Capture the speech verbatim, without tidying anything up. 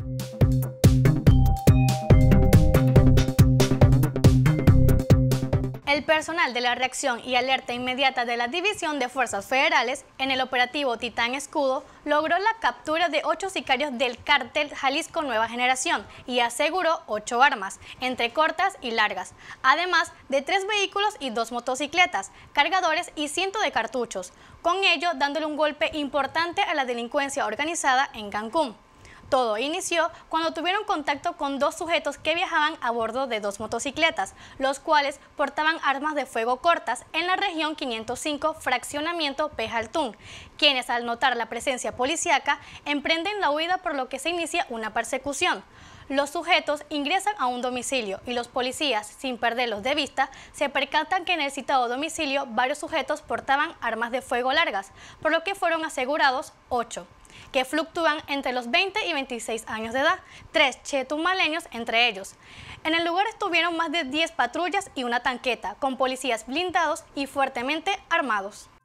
El personal de la reacción y alerta inmediata de la División de Fuerzas Federales, en el operativo Titán Escudo, logró la captura de ocho sicarios del cártel Jalisco Nueva Generación y aseguró ocho armas, entre cortas y largas, además de tres vehículos y dos motocicletas, cargadores y cientos de cartuchos, con ello dándole un golpe importante a la delincuencia organizada en Cancún. Todo inició cuando tuvieron contacto con dos sujetos que viajaban a bordo de dos motocicletas, los cuales portaban armas de fuego cortas en la región quinientos cinco, fraccionamiento Pejaltún, quienes al notar la presencia policíaca emprenden la huida, por lo que se inicia una persecución. Los sujetos ingresan a un domicilio y los policías, sin perderlos de vista, se percatan que en el citado domicilio varios sujetos portaban armas de fuego largas, por lo que fueron asegurados ocho, que fluctúan entre los veinte y veintiséis años de edad, tres chetumaleños entre ellos. En el lugar estuvieron más de diez patrullas y una tanqueta, con policías blindados y fuertemente armados.